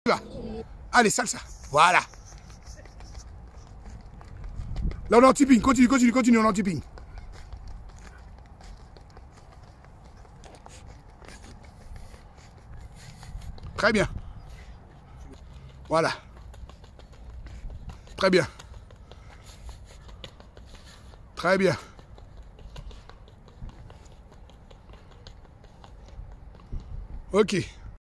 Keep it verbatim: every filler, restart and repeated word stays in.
Allez, salsa. Voilà. Là, on est en tipping. Continue, continue, continue, on est en tipping. Très bien. Voilà. Très bien. Très bien. Ok.